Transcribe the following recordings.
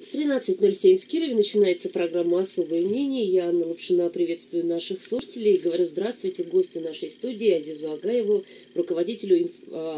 13:07 в Кирове. Начинается программа «Особое мнение». Я, Анна Лапшина, приветствую наших слушателей и говорю здравствуйте гостю нашей студии Азизу Агаеву, руководителю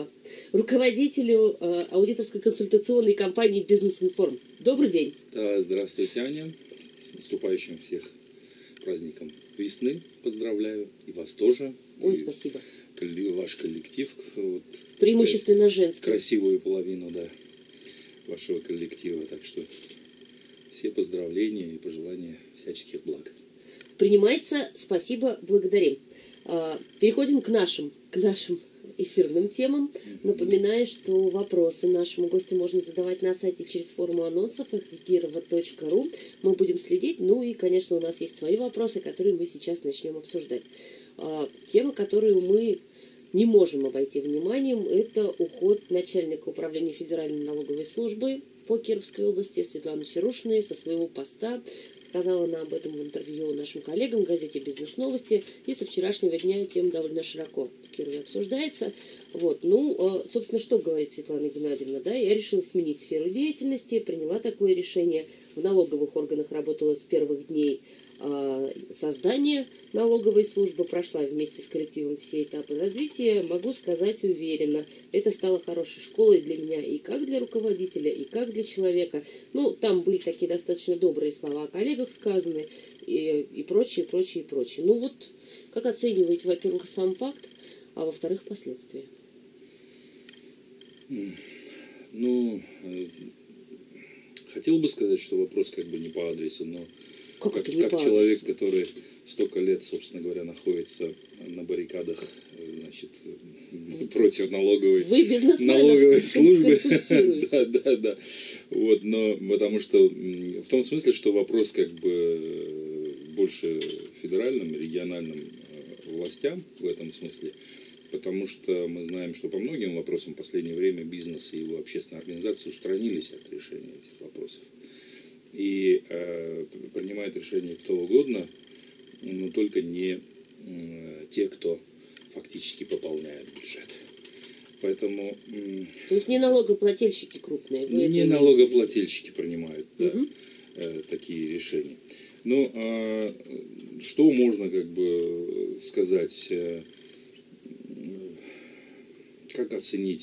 аудиторской консультационной компании «Бизнес-информ». Добрый день. Да, здравствуйте, Аня. С наступающим всех праздником весны поздравляю. И вас тоже. Ой, и спасибо. Ваш коллектив. Вот, преимущественно женский. Красивую половину, да, вашего коллектива. Так что все поздравления и пожелания всяческих благ. Принимается, спасибо, благодарим. Переходим к нашим эфирным темам. Напоминаю, что вопросы нашему гостю можно задавать на сайте через форму анонсов kirova.ru. Мы будем следить. Ну и, конечно, у нас есть свои вопросы, которые мы сейчас начнем обсуждать. Тема, которую мы не можем обойти вниманием, это уход начальника управления Федеральной налоговой службы по Кировской области Светланы Чарушиной со своего поста. Сказала она об этом в интервью нашим коллегам в газете «Бизнес-новости». И со вчерашнего дня тема довольно широко в Кирове обсуждается. Вот. Ну, собственно, что говорит Светлана Геннадьевна? Да? Я решила сменить сферу деятельности, приняла такое решение. В налоговых органах работала с первых дней создания налоговой службы, прошла вместе с коллективом все этапы развития. Могу сказать уверенно, это стало хорошей школой для меня и как для руководителя, и как для человека. Ну, там были такие достаточно добрые слова о коллегах сказаны, и прочее, прочее, прочее. Ну вот, как оцениваете, во-первых, сам факт, а во-вторых, последствия? Ну, хотел бы сказать, что вопрос как бы не по адресу, но как человек, который столько лет, собственно говоря, находится на баррикадах, значит, против налоговой службы. Да. Вот, но потому что в том смысле, что вопрос как бы больше федеральным, региональным властям в этом смысле, потому что мы знаем, что по многим вопросам в последнее время бизнес и его общественные организации устранились от решения этих вопросов. И принимает решение кто угодно, но только не те, кто фактически пополняет бюджет. Поэтому... То есть не налогоплательщики крупные? Не налогоплательщики принимают такие решения. Но что можно как бы сказать, как оценить?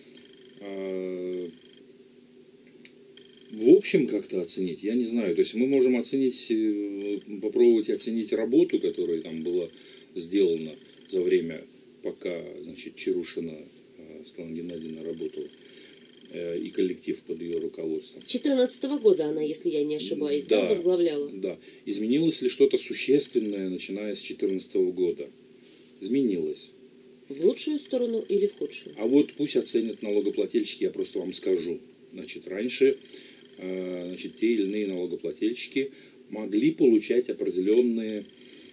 В общем, как-то оценить, я не знаю. То есть мы можем оценить, попробовать оценить работу, которая там была сделана за время, пока, значит, Чарушина Светлана Геннадьевна работала, и коллектив под ее руководством. С 2014 года она, если я не ошибаюсь, да, возглавляла? Да. Изменилось ли что-то существенное, начиная с 2014 года? Изменилось. В лучшую сторону или в худшую? А вот пусть оценят налогоплательщики, я просто вам скажу. Значит, раньше те или иные налогоплательщики могли получать определенные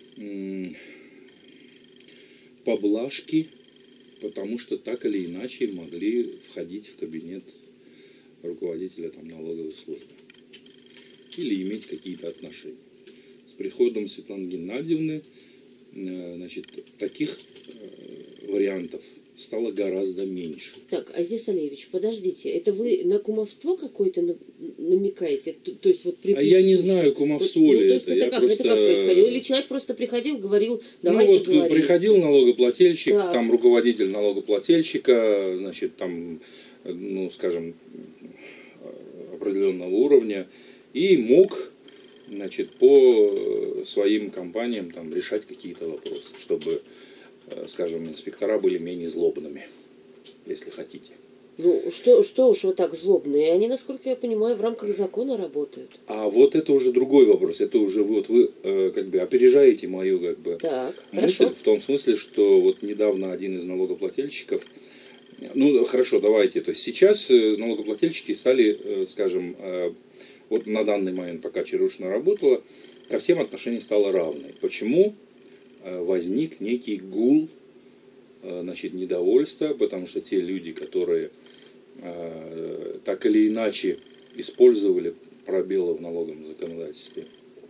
поблажки, потому что так или иначе могли входить в кабинет руководителя налоговой службы или иметь какие-то отношения. С приходом Светланы Геннадьевны, значит, таких вариантов стало гораздо меньше. Так, Азиз Алиевич, подождите, это вы на кумовство какое-то намекаете? То есть вот я не знаю, кумовство ли это. Это как происходило? Или человек просто приходил, говорил, давай договоримся? Приходил налогоплательщик, там руководитель налогоплательщика, значит, там, ну, скажем, определенного уровня, и мог, значит, по своим компаниям там решать какие-то вопросы, чтобы, скажем, инспектора были менее злобными, если хотите. Ну, что уж вот так злобные? Они, насколько я понимаю, в рамках закона работают. А вот это уже другой вопрос. Это уже вы как бы опережаете мою как бы мысль. Хорошо. В том смысле, что вот недавно один из налогоплательщиков, ну хорошо, давайте, то есть сейчас налогоплательщики стали, скажем, вот на данный момент, пока Чарушина работала, ко всем отношение стало равное. Почему? Возник некий гул, значит, недовольства, потому что те люди, которые так или иначе использовали пробелы в налоговом законодательстве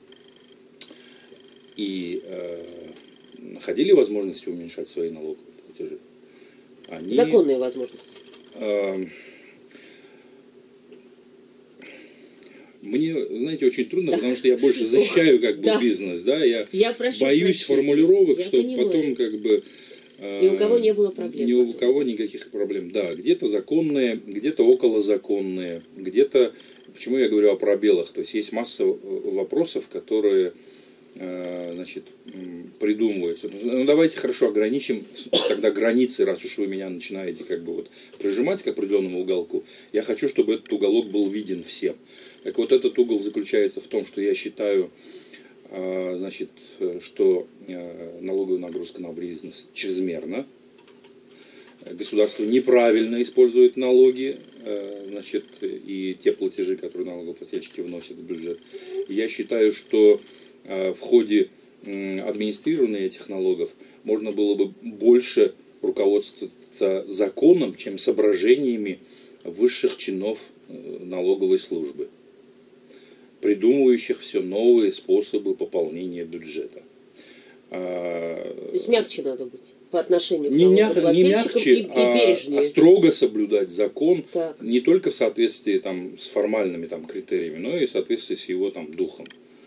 и находили возможности уменьшать свои налоговые платежи. Законные возможности. Мне, знаете, очень трудно, потому что я больше защищаю как бы бизнес, да, я боюсь формулировок, чтобы потом как бы... Ни у кого не было проблем. Ни у кого никаких проблем. Да, где-то законные, где-то околозаконные, где-то... Почему я говорю о пробелах? То есть есть масса вопросов, которые, значит, придумываются. Ну, давайте хорошо ограничим тогда границы, раз уж вы меня начинаете как бы вот прижимать к определенному уголку. Я хочу, чтобы этот уголок был виден всем. Так вот, этот угол заключается в том, что я считаю, значит, что налоговая нагрузка на бизнес чрезмерна. Государство неправильно использует налоги, значит, и те платежи, которые налогоплательщики вносят в бюджет. И я считаю, что в ходе администрирования этих налогов можно было бы больше руководствоваться законом, чем соображениями высших чинов налоговой службы, придумывающих все новые способы пополнения бюджета. То есть мягче надо быть по отношению к не мягче, и бережнее. А строго соблюдать закон, так. Не только в соответствии там, с формальными там, критериями, но и в соответствии с его там, духом.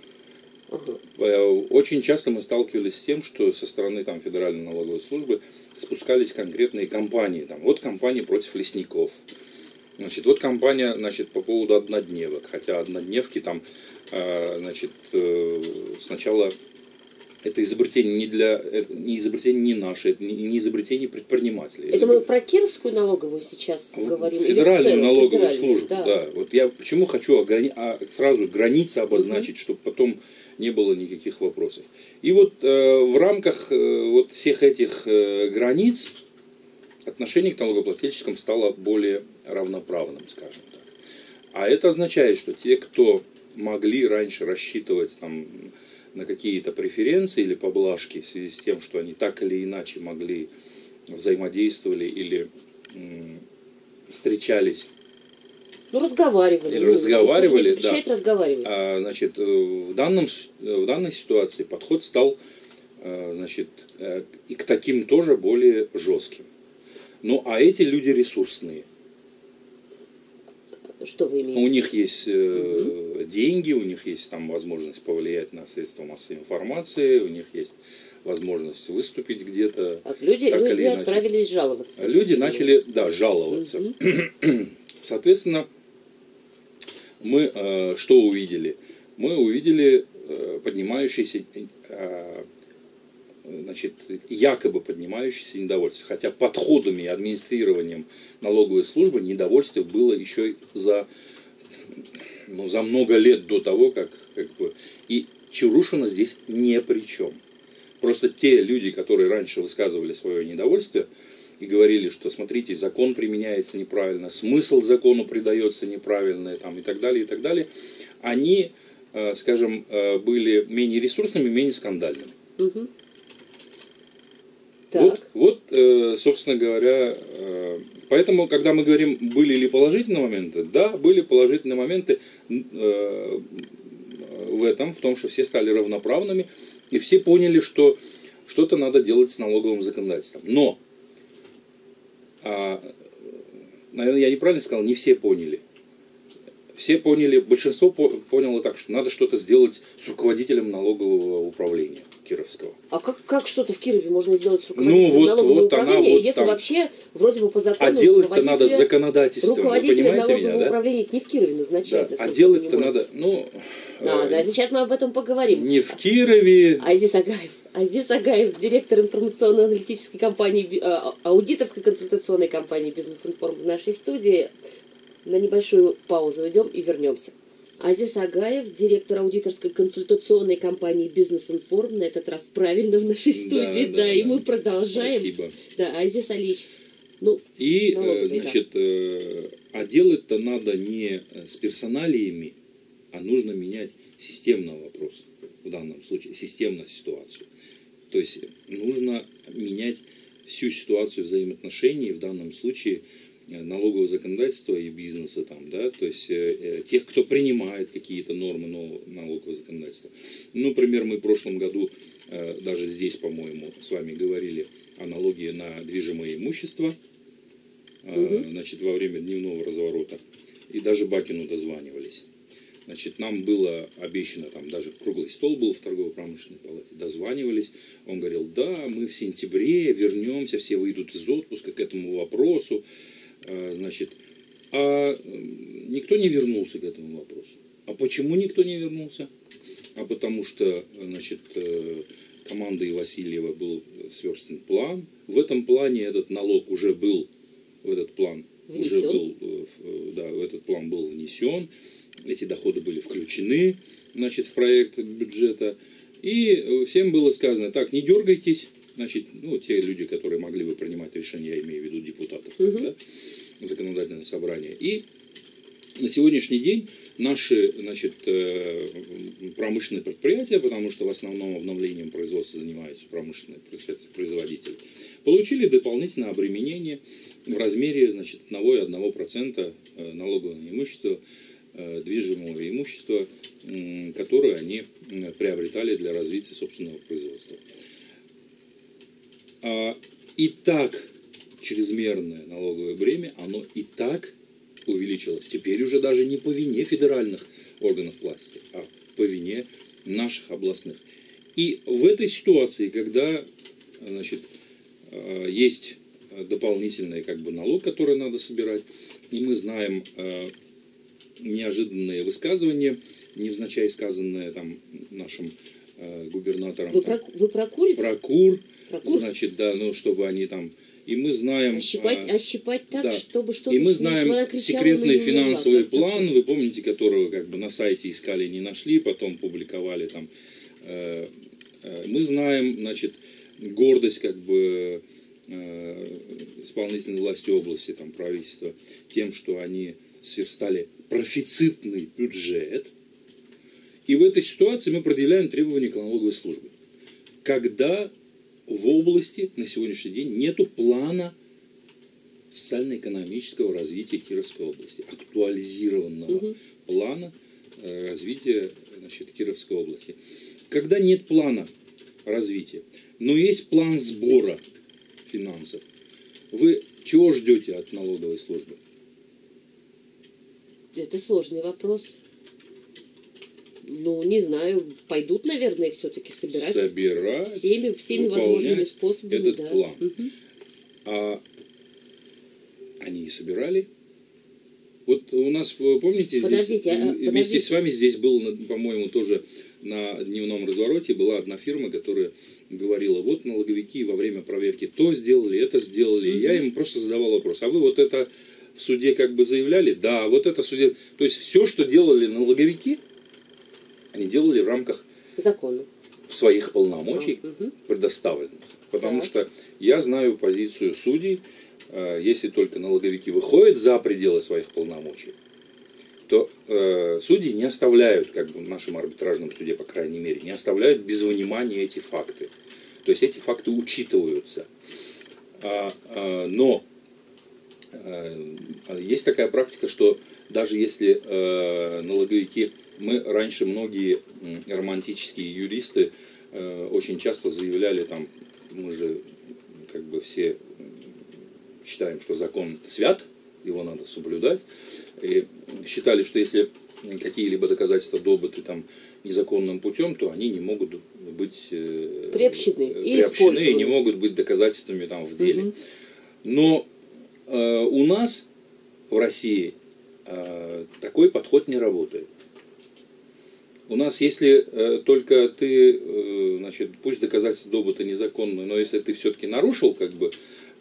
Очень часто мы сталкивались с тем, что со стороны там, Федеральной налоговой службы спускались конкретные кампании. Там, вот кампания против лесников. Значит, вот кампания, значит, по поводу однодневок. Хотя однодневки там, значит, сначала это изобретение не изобретение не наше, это не изобретение предпринимателей. Это мы про Кировскую налоговую сейчас говорим? Федеральную налоговую службу, да. Вот я почему хочу сразу границы обозначить, чтобы потом не было никаких вопросов. И вот в рамках вот всех этих границ отношение к налогоплательщикам стало более равноправным, скажем так. А это означает, что те, кто могли раньше рассчитывать там, на какие-то преференции или поблажки в связи с тем, что они так или иначе могли взаимодействовали или встречались. Ну, разговаривали. Или разговаривали, не запрещает разговаривать. Значит, в данной ситуации подход стал, значит, и к таким тоже более жестким. Ну, а эти люди ресурсные. Что вы имеете? У них есть деньги, у них есть там возможность повлиять на средства массовой информации, у них есть возможность выступить где-то. Люди отправились жаловаться. Люди начали, жаловаться. Соответственно, мы что увидели? Мы увидели поднимающийся, значит, якобы поднимающееся недовольство. Хотя подходами и администрированием налоговой службы недовольство было еще за много лет до того, как бы... И Чарушина здесь ни при чем. Просто те люди, которые раньше высказывали свое недовольствие и говорили, что, смотрите, закон применяется неправильно, смысл закону придается неправильно и так далее, они, скажем, были менее ресурсными, менее скандальными. Угу. Вот, собственно говоря, поэтому, когда мы говорим, были ли положительные моменты, да, были положительные моменты в том, что все стали равноправными, и все поняли, что что-то надо делать с налоговым законодательством. Но, наверное, я неправильно сказал, не все поняли. Все поняли, большинство поняло так, что надо что-то сделать с руководителем налогового управления Кировского. А как что-то в Кирове можно сделать с руководителем налогового управления, если там, вообще вроде бы по закону а делать-то надо с законодательством, руководителя налогового управления не в Кирове назначают. Да. А делать-то надо, сейчас мы об этом поговорим. Не в Кирове. Азиз Агаев, директор информационно-аналитической компании, аудиторской консультационной компании «Бизнес-информ» в нашей студии. На небольшую паузу идем и вернемся. Азиз Агаев, директор аудиторской консультационной компании «Бизнес-информ», на этот раз правильно в нашей студии, и мы продолжаем. Спасибо. Да, Азиз Алиевич. Значит, а делать-то надо не с персоналиями, а нужно менять системный вопрос, в данном случае, системную ситуацию. То есть нужно менять всю ситуацию взаимоотношений, в данном случае, налогового законодательства и бизнеса, то есть тех, кто принимает какие-то нормы налогового законодательства. Например, мы в прошлом году, даже здесь, по-моему, с вами говорили о налоге на движимое имущество, значит, во время дневного разворота, и даже Бакину дозванивались. Значит, нам было обещано, там даже круглый стол был в торгово-промышленной палате, дозванивались. Он говорил, да, мы в сентябре вернемся, все выйдут из отпуска к этому вопросу. Значит, а никто не вернулся к этому вопросу. А почему никто не вернулся? А потому что, значит, командой Васильева был сверстан план. В этом плане этот налог уже был, в этот план внесен. Уже был, да, в этот план был внесен. Эти доходы были включены, значит, в проект бюджета. И всем было сказано, так, не дергайтесь. Значит, ну, те люди, которые могли бы принимать решения, я имею в виду депутатов, да, законодательное собрание. И на сегодняшний день наши, значит, промышленные предприятия, потому что в основном обновлением производства занимаются промышленные производители, получили дополнительное обременение в размере, значит, 1,1% налогового имущества, движимого имущества, которое они приобретали для развития собственного производства. И так чрезмерное налоговое бремя, оно и так увеличилось. Теперь уже даже не по вине федеральных органов власти, а по вине наших областных. И в этой ситуации, когда, значит, есть дополнительный как бы налог, который надо собирать, и мы знаем неожиданные высказывания, невзначай сказанные там нашим губернатором. Вы про куриц? Про кур. Значит, да, ну, чтобы они там... И мы знаем... Ощипать так, да, чтобы что-то... И мы знаем секретный финансовый план, вы помните, которого как бы на сайте искали, не нашли, потом публиковали там. Мы знаем, значит, гордость как бы исполнительной власти области, там, правительства, тем, что они сверстали профицитный бюджет. И в этой ситуации мы предъявляем требования к налоговой службе. Когда в области на сегодняшний день нету плана социально-экономического развития Кировской области, актуализированного плана развития, значит, Кировской области. Когда нет плана развития, но есть план сбора финансов, вы чего ждете от налоговой службы? Это сложный вопрос. Ну, не знаю, пойдут, наверное, все-таки собирать всеми возможными способами. Этот да. план. А они и собирали. Вот у нас, помните, вместе с вами здесь был, по-моему, тоже на дневном развороте была одна фирма, которая говорила, вот налоговики во время проверки то сделали, это сделали. И я им просто задавал вопрос, а вы вот это в суде как бы заявляли? Да, вот это в суде. То есть все, что делали налоговики, они делали в рамках закона, своих полномочий, предоставленных. Потому что я знаю позицию судей, если только налоговики выходят за пределы своих полномочий, то судьи не оставляют, как бы в нашем арбитражном суде, по крайней мере, не оставляют без внимания эти факты. То есть эти факты учитываются. Но есть такая практика, что даже если налоговики, мы раньше многие романтические юристы очень часто заявляли, там, мы же как бы все считаем, что закон свят, его надо соблюдать, и считали, что если какие-либо доказательства добыты там незаконным путем, то они не могут быть приобщены и не могут быть доказательствами там в деле. Но у нас в России такой подход не работает. У нас, если только ты, значит, пусть доказательства добыты незаконные, но если ты все-таки нарушил, как бы,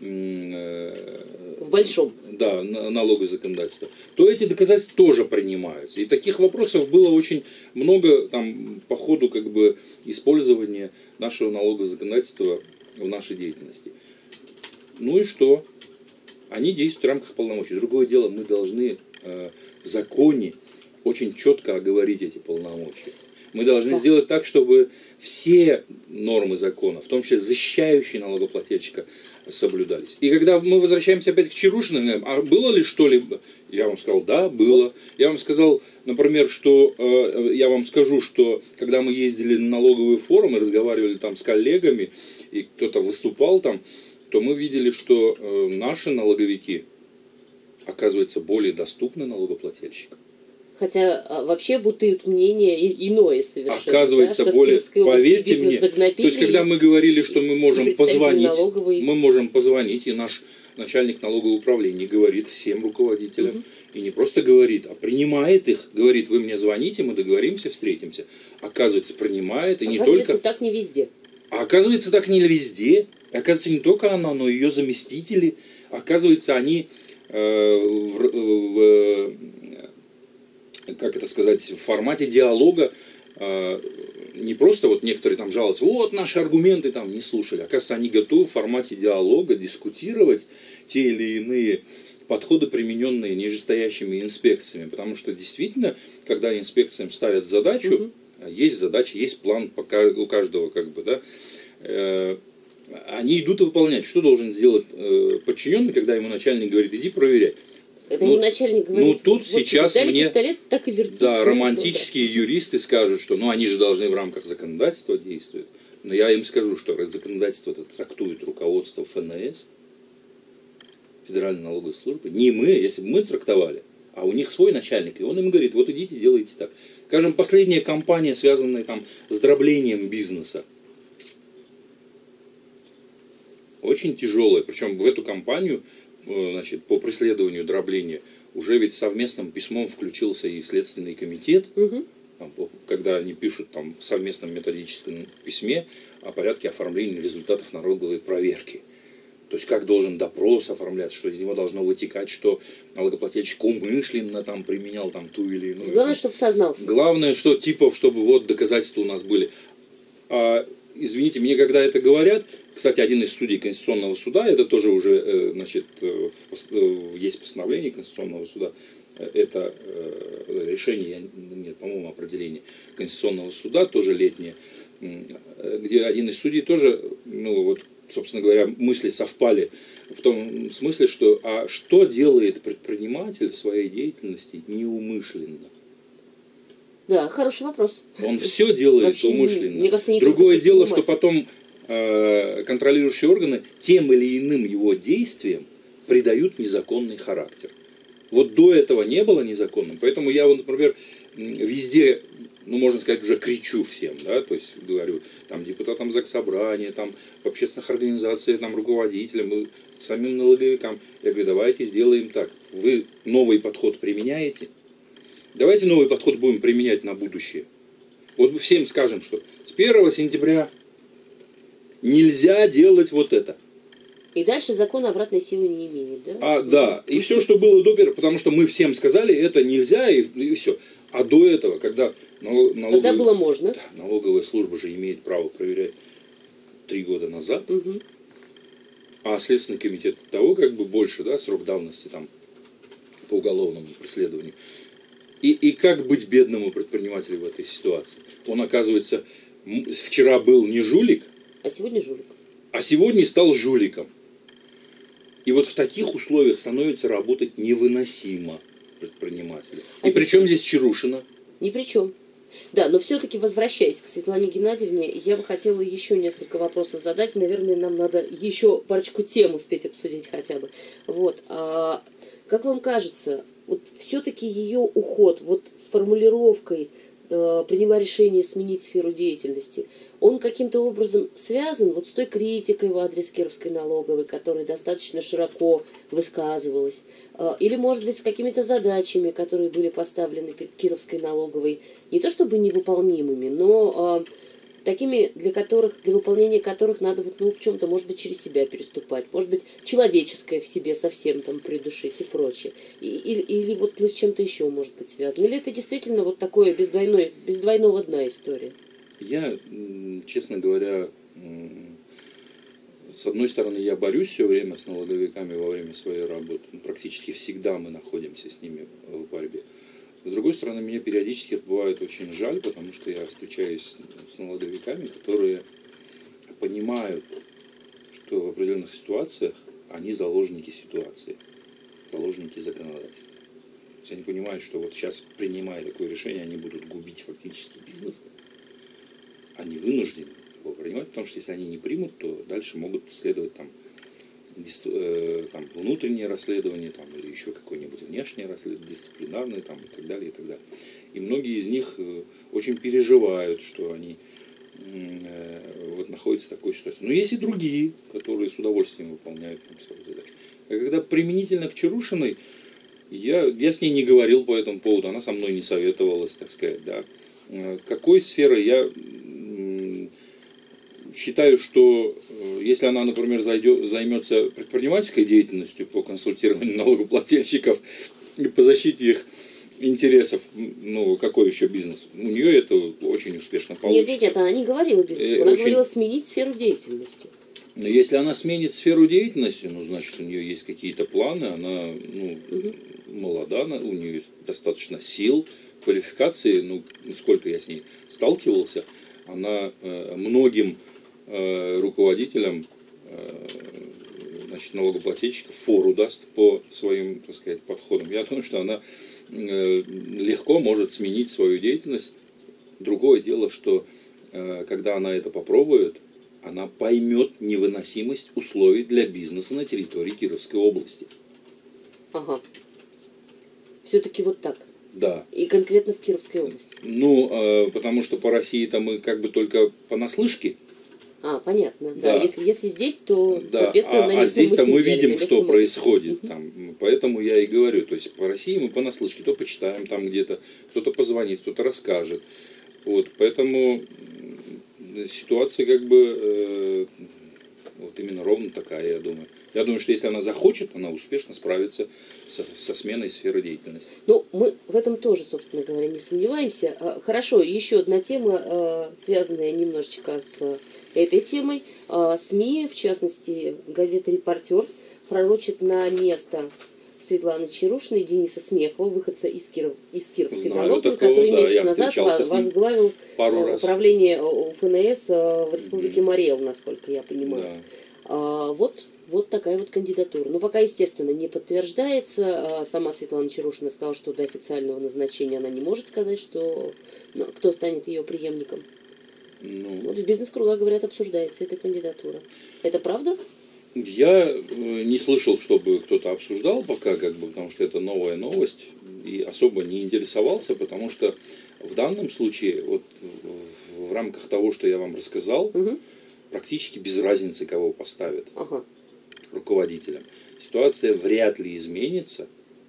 в большом, да, налоговое законодательство, то эти доказательства тоже принимаются. И таких вопросов было очень много там, по ходу как бы, использования нашего налогового законодательства в нашей деятельности. Ну и что? Они действуют в рамках полномочий. Другое дело, мы должны в законе очень четко оговорить эти полномочия. Мы должны сделать так, чтобы все нормы закона, в том числе защищающие налогоплательщика, соблюдались. И когда мы возвращаемся опять к Чарушиным, а было ли что-либо? Я вам сказал, да, было. Я вам сказал, например, что я вам скажу, что когда мы ездили на налоговые форумы, разговаривали там с коллегами, и кто-то выступал там, то мы видели, что наши налоговики, оказывается, более доступны налогоплательщикам. Хотя вообще бытует мнение иное совершенно. Оказывается, да, более, поверьте мне, то есть когда мы говорили, что мы можем позвонить, и наш начальник налогового управления говорит всем руководителям, и не просто говорит, а принимает их, говорит, вы мне звоните, мы договоримся, встретимся. Оказывается, принимает, и не только... Оказывается, так не везде. А оказывается, так не везде. Оказывается, не только она, но и ее заместители. Оказывается, они как это сказать, в формате диалога не просто вот некоторые там жалуются, вот наши аргументы там не слушали. Оказывается, они готовы в формате диалога дискутировать те или иные подходы, примененные нижестоящими инспекциями. Потому что действительно, когда инспекциям ставят задачу, есть задача, есть план у каждого, как бы, да, они идут и выполнять. Что должен сделать подчиненный, когда ему начальник говорит, иди проверяй. Когда ему начальник говорит, ну тут вот сейчас мне пистолет, так и вертись, да, романтические юристы скажут, что они же должны в рамках законодательства действовать. Но я им скажу, что законодательство это трактует руководство ФНС, Федеральной налоговой службы. Не мы, если бы мы трактовали, а у них свой начальник, и он им говорит, вот идите, делайте так. Скажем, последняя кампания, связанная там с дроблением бизнеса, очень тяжелая. Причем в эту кампанию, значит, по преследованию дробления уже ведь совместным письмом включился и Следственный комитет, там, когда они пишут там, в совместном методическом письме о порядке оформления результатов налоговой проверки. То есть как должен допрос оформляться, что из него должно вытекать, что налогоплательщик умышленно там, применял там, ту или иную. Главное, чтобы сознался. Главное, что типа, чтобы вот доказательства у нас были. Извините, мне когда это говорят, кстати, один из судей Конституционного суда, это тоже уже, значит, есть постановление Конституционного суда, это решение, нет, по-моему, определение Конституционного суда, тоже летнее, где один из судей тоже, ну вот, собственно говоря, мысли совпали в том смысле, что а что делает предприниматель в своей деятельности неумышленно? Да, хороший вопрос. Он все делает вообще умышленно. Мне кажется, другое дело, что потом контролирующие органы тем или иным его действиям придают незаконный характер. Вот до этого не было незаконным, поэтому я, вот, например, везде, ну, можно сказать, уже кричу всем, да, то есть говорю, там, депутатам Заксобрания, там, в общественных организациях, там, руководителям, самим налоговикам, я говорю, давайте сделаем так, вы новый подход применяете, давайте новый подход будем применять на будущее. Вот мы всем скажем, что с 1 сентября нельзя делать вот это. И дальше закон обратной силы не имеет, да? Да, и все, что было до 1, потому что мы всем сказали, это нельзя, и все. А до этого, когда когда было можно. Да, налоговая служба же имеет право проверять 3 года назад, а Следственный комитет того как бы больше, да, срок давности там по уголовному преследованию. И как быть бедному предпринимателю в этой ситуации? Он, оказывается, вчера был не жулик, а сегодня жулик. А сегодня стал жуликом. И вот в таких условиях становится работать невыносимо предпринимателю. И при чем здесь Чарушина? Ни при чем. Да, но все-таки возвращаясь к Светлане Геннадьевне, я бы хотела еще несколько вопросов задать. Наверное, нам надо еще парочку тем успеть обсудить хотя бы. Вот. Как вам кажется, вот все-таки ее уход вот с формулировкой приняла решение сменить сферу деятельности, он каким-то образом связан вот с той критикой в адрес Кировской налоговой, которая достаточно широко высказывалась, или, может быть, с какими-то задачами, которые были поставлены перед Кировской налоговой, не то чтобы невыполнимыми, но такими, для выполнения которых надо вот, ну, в чем-то, может быть, через себя переступать, может быть, человеческое в себе совсем там придушить и прочее. Или вот ну, с чем-то еще может быть связано. Или это действительно вот такое без двойного дна история? Я, честно говоря, с одной стороны, я борюсь все время с налоговиками во время своей работы. Практически всегда мы находимся с ними в борьбе. С другой стороны, мне периодически бывает очень жаль, потому что я встречаюсь с налоговиками, которые понимают, что в определенных ситуациях они заложники ситуации, заложники законодательства. То есть они понимают, что вот сейчас, принимая такое решение, они будут губить фактически бизнес. Они вынуждены его принимать, потому что если они не примут, то дальше могут следовать там там, внутреннее расследование там, или еще какое-нибудь внешнее расследование, дисциплинарное там, и так далее, и так далее. И многие из них очень переживают, что они вот находятся в такой ситуации. Но есть и другие, которые с удовольствием выполняют там свою задачу. А когда применительно к Чарушиной, я с ней не говорил по этому поводу, она со мной не советовалась, так сказать, да. Какой сферой я считаю, что если она, например, займется предпринимательской деятельностью по консультированию налогоплательщиков и по защите их интересов, ну, какой еще бизнес? У нее это очень успешно получится. Нет, она не говорила бизнес, она говорила сменить сферу деятельности. Но если она сменит сферу деятельности, ну, значит, у нее есть какие-то планы, она, ну, молода, у нее есть достаточно сил, квалификации, ну, сколько я с ней сталкивался, она многим руководителям, значит, налогоплательщиков фору даст по своим, так сказать, подходам. Я думаю, что она легко может сменить свою деятельность. Другое дело, что когда она это попробует, она поймет невыносимость условий для бизнеса на территории Кировской области. Ага. Все-таки вот так. Да. И конкретно в Кировской области. Ну, потому что по России-то мы как бы только понаслышке. Понятно. Да. Если здесь, то, да. Соответственно, а здесь-то мы видим, что происходит. Там, поэтому я и говорю. То есть по России мы понаслышке. То почитаем там где-то, кто-то позвонит, кто-то расскажет. Вот, поэтому ситуация как бы вот именно ровно такая, я думаю. Я думаю, что если она захочет, она успешно справится со сменой сферы деятельности. Ну, мы в этом тоже, собственно говоря, не сомневаемся. Хорошо, еще одна тема, связанная немножечко с этой темой. СМИ, в частности, газета «Репортер», пророчит на место Светланы Чарушиной Дениса Смехова, выходца из Кировской налоговой, который месяц назад возглавил управление ФНС в Республике Марий Эл, насколько я понимаю. Да. Вот такая вот кандидатура. Но пока, естественно, не подтверждается. Сама Светлана Чарушина сказала, что до официального назначения она не может сказать, что кто станет ее преемником. Вот в бизнес-кругах, говорят, обсуждается эта кандидатура. Это правда? Я не слышал, чтобы кто-то обсуждал пока, как бы, потому что это новая новость, и особо не интересовался, потому что в данном случае, вот в рамках того, что я вам рассказал, практически без разницы, кого поставят руководителем. Ситуация вряд ли изменится,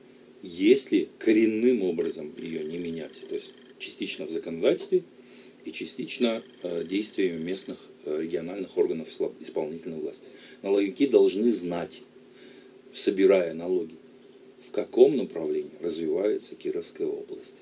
если коренным образом ее не менять. То есть частично в законодательстве и частично действиями местных региональных органов исполнительной власти. Налоговики должны знать, собирая налоги, в каком направлении развивается Кировская область.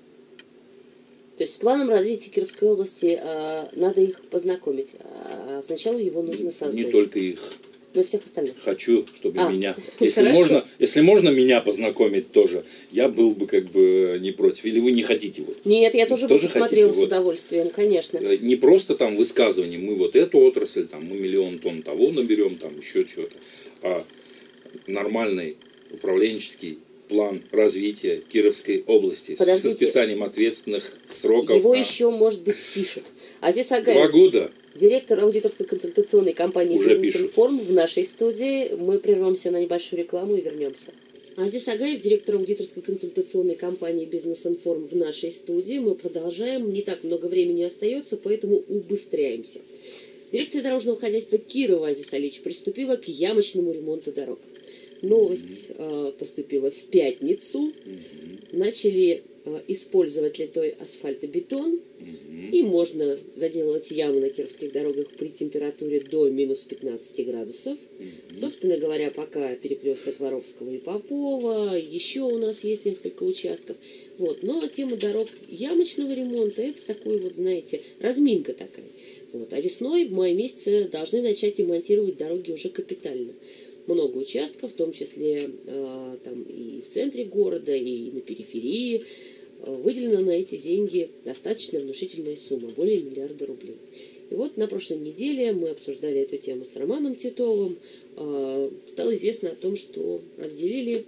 То есть с планом развития Кировской области надо их познакомить, а сначала его нужно создать. Не только их. Но и всех остальных. Хочу, чтобы меня, если можно меня познакомить тоже, я был бы как бы не против. Или вы не хотите? Вот? Нет, я тоже посмотрела с удовольствием, конечно. Не просто там высказывание, мы вот эту отрасль, там, мы 1 000 000 тонн того наберем, там еще чего-то, а нормальный управленческий план развития Кировской области с расписанием ответственных сроков. Его еще, может быть, пишет. Азиз Агаев. 2 года. Директор аудиторской консультационной компании «Бизнес-информ» в нашей студии. Мы прервемся на небольшую рекламу и вернемся. Азиз Агаев, директор аудиторской консультационной компании «Бизнес-информ» в нашей студии. Мы продолжаем. Не так много времени остается, поэтому убыстряемся. Дирекция дорожного хозяйства Кирова, Азиз Алиевич, приступила к ямочному ремонту дорог. Новость поступила в пятницу. Начали использовать литой асфальтобетон. И можно заделывать ямы на кировских дорогах при температуре до минус 15 градусов. Собственно говоря, пока перекресток Воровского и Попова, еще у нас есть несколько участков. Вот. Но тема дорог ямочного ремонта, это такой вот, знаете, разминка такая. Вот. А весной, в мае месяце, должны начать ремонтировать дороги уже капитально. Много участков, в том числе там и в центре города, и на периферии. Выделена на эти деньги достаточно внушительная сумма, более 1 миллиарда рублей. И вот на прошлой неделе мы обсуждали эту тему с Романом Титовым. Стало известно о том, что разделили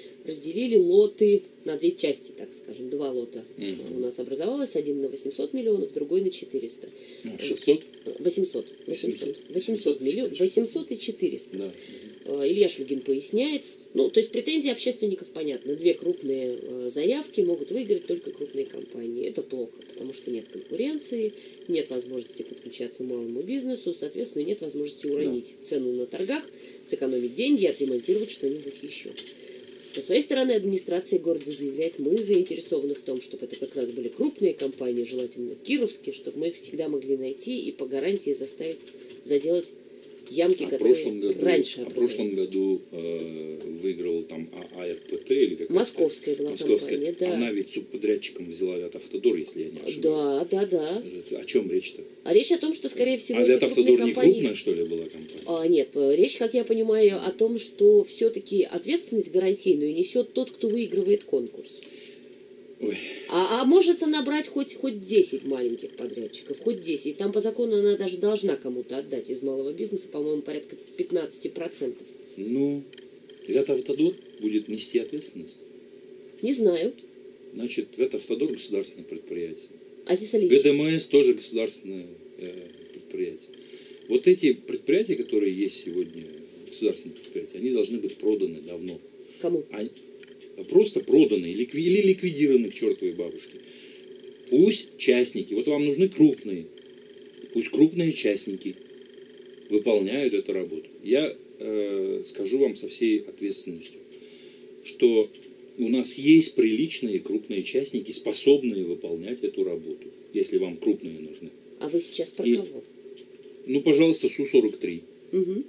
лоты на 2 части, так скажем, 2 лота. У нас образовалось, один на 800 миллионов, другой на 400. 600? 800 миллионов, 800 и 400. Да. Илья Шульгин поясняет. Ну, то есть претензии общественников понятно. 2 крупные заявки могут выиграть только крупные компании. Это плохо, потому что нет конкуренции, нет возможности подключаться малому бизнесу, соответственно, нет возможности уронить цену на торгах, сэкономить деньги, отремонтировать что-нибудь еще. Со своей стороны администрация города заявляет, мы заинтересованы в том, чтобы это как раз были крупные компании, желательно кировские, чтобы мы их всегда могли найти и по гарантии заставить заделать ямки, которые раньше образовались. В прошлом году выиграл там АРПТ или какая-то. Московская была компания, да. Она ведь субподрядчиком взяла Ветавтодор, если я не ошибаюсь. Да. О чем речь-то? А речь о том, что, скорее всего, эти крупные компании... не крупная, что ли, была компания? Нет, речь, как я понимаю, о том, что все-таки ответственность гарантийную несет тот, кто выигрывает конкурс. Ой. А может она брать хоть 10 маленьких подрядчиков, хоть 10. Там по закону она даже должна кому-то отдать из малого бизнеса, по-моему, порядка 15%. Ну, Ветавтодор будет нести ответственность? Не знаю. Значит, Ветавтодор государственное предприятие. Азиз Алиевич. ГДМС тоже государственное предприятие. Вот эти предприятия, которые есть сегодня, государственные предприятия, они должны быть проданы давно. Кому? Просто проданы или ликвидированы к чертовой бабушке. Пусть частники, вот вам нужны крупные, пусть крупные частники выполняют эту работу. Я скажу вам со всей ответственностью, что у нас есть приличные крупные частники, способные выполнять эту работу, если вам крупные нужны. А вы сейчас про кого? Ну, пожалуйста, Су-43. Угу.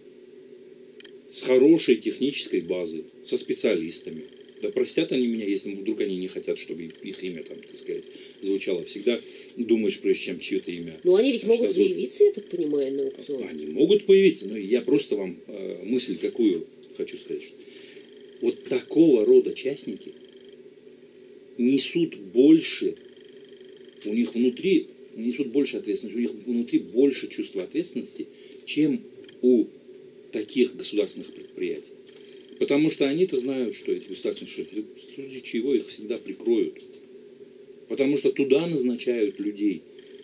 С хорошей технической базой, со специалистами. Да простят они меня, если вдруг они не хотят, чтобы их имя там, так сказать, звучало. Всегда думаешь, прежде чем чье-то имя. Ну, они ведь могут заявиться, я так понимаю, на аукцион. Они могут появиться, но я просто вам мысль какую хочу сказать. Что вот такого рода частники несут больше, у них внутри несут больше ответственности, у них внутри больше чувства ответственности, чем у таких государственных предприятий. Потому что они-то знают, что эти государственные предприятия, в случае чего их всегда прикроют. Потому что туда назначают людей.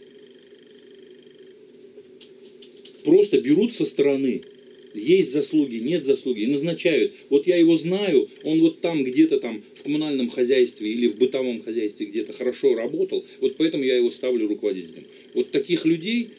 Просто берут со стороны. Есть заслуги, нет заслуги. И назначают. Вот я его знаю, он вот там где-то там в коммунальном хозяйстве или в бытовом хозяйстве где-то хорошо работал. Вот поэтому я его ставлю руководителем. Вот таких людей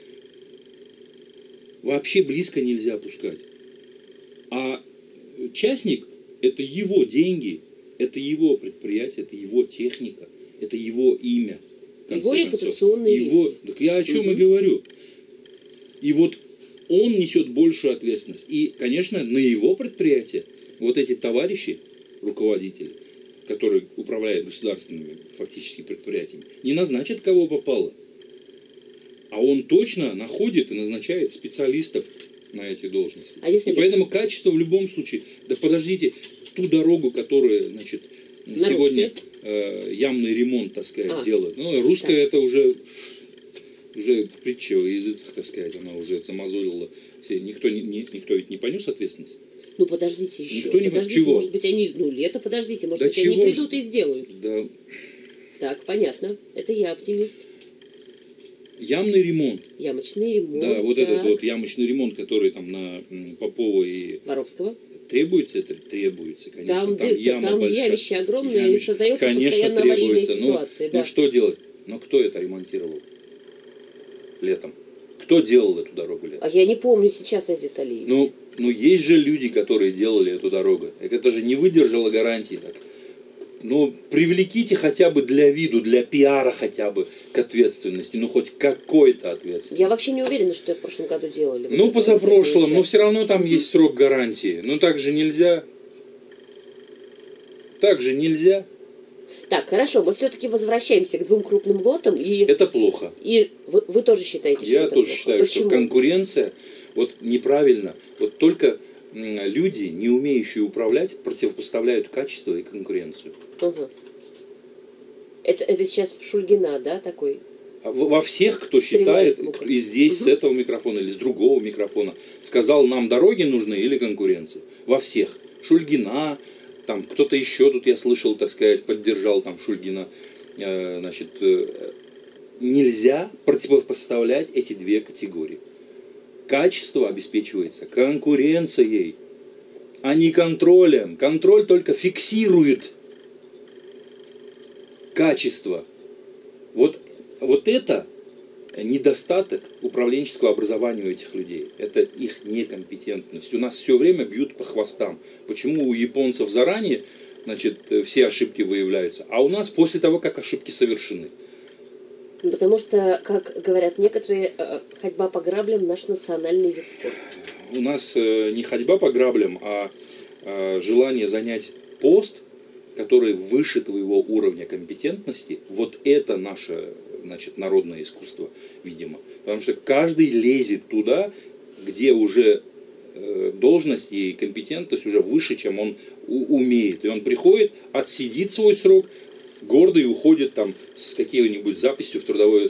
вообще близко нельзя пускать. А частник – это его деньги, это его предприятие, это его техника, это его имя. Его репутационные риски. Так я о чем и говорю. И вот он несет большую ответственность. И, конечно, на его предприятие вот эти товарищи, руководители, которые управляют государственными фактически предприятиями, не назначат кого попало. А он точно находит и назначает специалистов на эти должности. И поэтому качество в любом случае. Да подождите, ту дорогу, которую, значит, сегодня ямный ремонт, так сказать, делают. Ну, русская это уже притча о языцах, так сказать, она уже замазолила. Никто ведь не понес ответственность. Ну подождите еще. Никто подождите, чего? Может быть, они, лето, подождите, может быть, они придут и сделают. Да. Так, понятно. Это я оптимист. Ямный ремонт. Ямочный ремонт. Да, вот этот вот ямочный ремонт, который там на Попова и Воровского. Требуется, это требуется, конечно. Там яма большая. Ямище огромное, и создается конечно, постоянно аварийная ситуация. Ну что делать? Но кто это ремонтировал летом? Кто делал эту дорогу летом? А я не помню сейчас, Азиз Алиевич. Ну есть же люди, которые делали эту дорогу. Это же не выдержало гарантии. Так. Ну, привлеките хотя бы для виду, для пиара хотя бы к ответственности. Ну, хоть какой-то ответственности. Я вообще не уверена, что в прошлом году делали. Ну, позапрошлом, но все равно там есть срок гарантии. Ну, так же нельзя. Так же нельзя. Так, хорошо, мы все-таки возвращаемся к 2 крупным лотам. Это плохо. И вы тоже считаете, что это плохо? Я тоже считаю, что конкуренция вот неправильно. Вот только люди, не умеющие управлять, противопоставляют качество и конкуренцию. Угу. Это сейчас в Шульгина, да, такой? Во всех, кто считает, и здесь с этого микрофона или с другого микрофона, сказал, нам дороги нужны или конкуренция. Во всех. Шульгина, там кто-то еще тут, я слышал, так сказать, поддержал там Шульгина. Значит, нельзя противопоставлять эти 2 категории. Качество обеспечивается конкуренцией. а не контролем. Контроль только фиксирует качество. Вот это недостаток управленческого образования у этих людей. Это их некомпетентность. У нас все время бьют по хвостам. Почему у японцев заранее, все ошибки выявляются, а у нас после того, как ошибки совершены? Потому что, как говорят некоторые, ходьба по граблям – наш национальный вид спорта. У нас не ходьба по граблям, а желание занять пост, который выше твоего уровня компетентности. Вот это наше, народное искусство, видимо. Потому что каждый лезет туда, где уже должность и компетентность уже выше, чем он умеет. И он приходит, отсидит свой срок, гордый уходит там с какой-нибудь записью в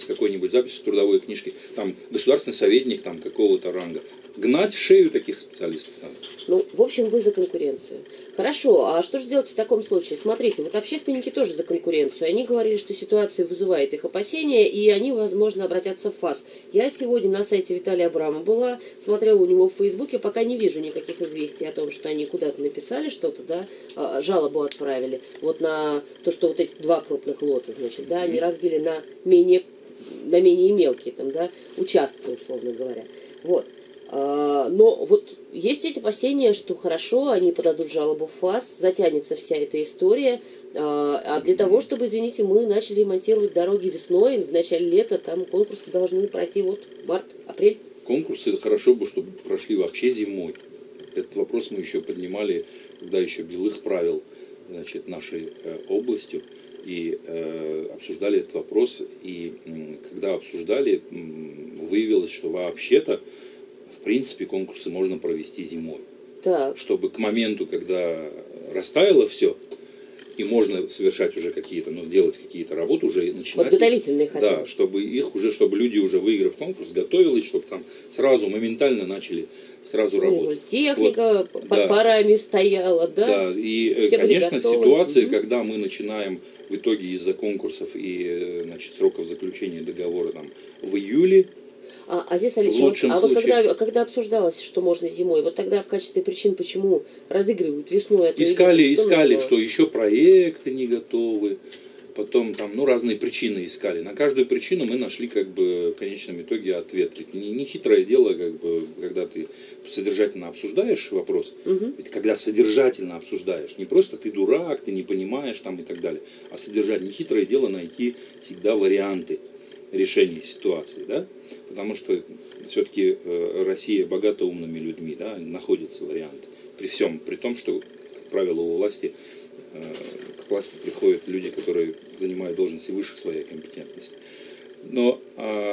трудовой книжке, там государственный советник там какого-то ранга. Гнать в шею таких специалистов надо. Ну, в общем, вы за конкуренцию. Хорошо, а что же делать в таком случае? Смотрите, вот общественники тоже за конкуренцию. Они говорили, что ситуация вызывает их опасения, и они, возможно, обратятся в ФАС. Я сегодня на сайте Виталия Абрама была, смотрела у него в Фейсбуке, пока не вижу никаких известий о том, что они куда-то написали что-то, да, жалобу отправили. Вот на то, что вот эти 2 крупных лота, они разбили на менее мелкие там, да, участки, условно говоря. Вот. Но вот есть эти опасения, что хорошо, они подадут жалобу в ФАС, затянется вся эта история, а для того, чтобы, извините, мы начали ремонтировать дороги весной, в начале лета, там конкурсы должны пройти март, апрель. Конкурсы хорошо бы, чтобы прошли вообще зимой. Этот вопрос мы еще поднимали, когда еще Белых правил, нашей областью, и обсуждали этот вопрос, и когда обсуждали, выявилось, что вообще-то в принципе, конкурсы можно провести зимой. Так. Чтобы к моменту, когда растаяло все, и можно совершать уже какие-то, делать какие-то работы, уже начинать. Подготовительные хотя бы. Да, чтобы люди уже, выиграв конкурс, готовились, чтобы там сразу моментально начали работать. Техника под парами стояла, да? Да, и, все конечно, ситуации, когда мы начинаем в итоге из-за конкурсов и сроков заключения договора в июле. А здесь, Алексей, вот когда обсуждалось, что можно зимой, вот тогда в качестве причин, почему разыгрывают весной... Искали, что еще проекты не готовы, потом разные причины искали. На каждую причину мы нашли в конечном итоге ответ. Ведь не хитрое дело, когда ты содержательно обсуждаешь вопрос, ведь когда содержательно обсуждаешь, не просто ты дурак, ты не понимаешь и так далее, а содержательно, не хитрое дело найти всегда варианты решения ситуации, да? Потому что все-таки Россия богата умными людьми, да, находятся варианты. При том, что, как правило, к власти приходят люди, которые занимают должности выше своей компетентности. Но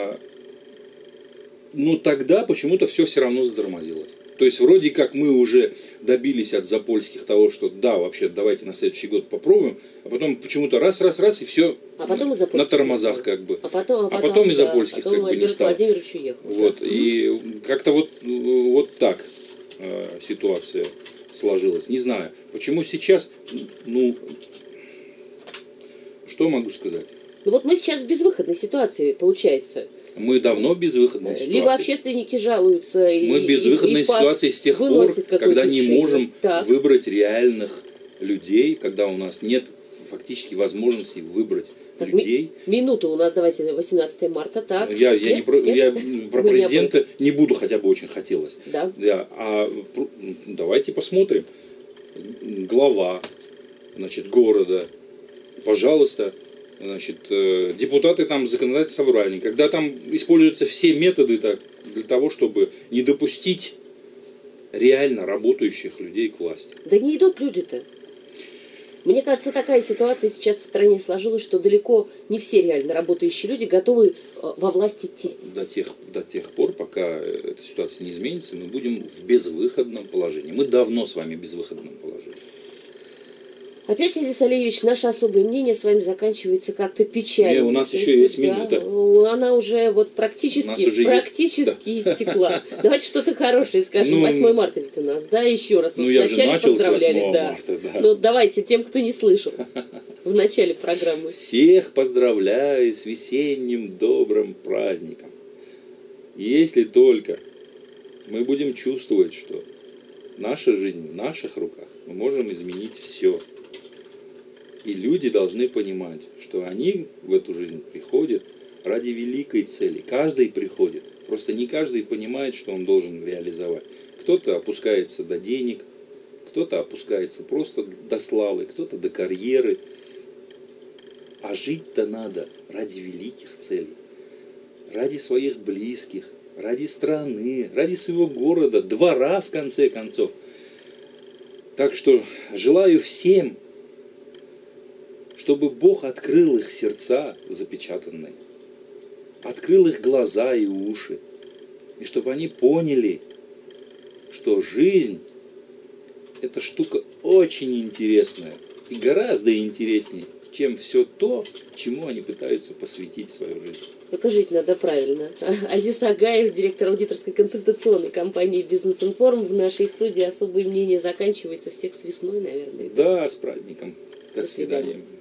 тогда почему-то все равно затормозилось. То есть вроде как мы уже добились от запольских того, что да, вообще давайте на следующий год попробуем, а потом почему-то раз и все на тормозах А потом и запольских не стало. Владимирович уехал. Вот, и как-то вот так ситуация сложилась. Не знаю, почему сейчас, что могу сказать? Вот мы сейчас в безвыходной ситуации, получается. Мы давно в безвыходной ситуации. Либо общественники жалуются. Мы в безвыходной ситуации с тех пор, когда не можем выбрать реальных людей, когда у нас нет фактически возможности выбрать людей. Минуту у нас, давайте, 18 марта, так? Я про президента не буду, хотя бы очень хотелось. Да. Давайте посмотрим. Глава, города, пожалуйста, депутаты законодательного собрания, когда там используются все методы для того, чтобы не допустить реально работающих людей к власти. Да не идут люди-то. Мне кажется, такая ситуация сейчас в стране сложилась, что далеко не все реально работающие люди готовы во власть идти. До тех пор, пока эта ситуация не изменится, мы будем в безвыходном положении. Мы давно с вами в безвыходном положении. Опять, Азиз Алиевич, наше особое мнение с вами заканчивается как-то печально. У нас еще есть минута. Она уже практически истекла. Давайте что-то хорошее скажем. 8 марта ведь у нас, да, еще раз. Я же начал с 8 марта, да. Ну, давайте тем, кто не слышал в начале программы. Всех поздравляю с весенним добрым праздником. Если только мы будем чувствовать, что наша жизнь в наших руках. Мы можем изменить все. И люди должны понимать, что они в эту жизнь приходят ради великой цели. Каждый приходит. Просто не каждый понимает, что он должен реализовать. Кто-то опускается до денег, кто-то опускается просто до славы, кто-то до карьеры. А жить-то надо ради великих целей. Ради своих близких, ради страны, ради своего города, двора, в конце концов. Так что желаю всем, чтобы Бог открыл их сердца запечатанные, открыл их глаза и уши, и чтобы они поняли, что жизнь – это штука очень интересная и гораздо интереснее, чем все то, чему они пытаются посвятить свою жизнь. Только жить надо правильно. Азиз Агаев, директор аудиторской консультационной компании «Бизнес Информ», в нашей студии. Особое мнение заканчивается. Всех с весной, наверное. Да, с праздником. До свидания.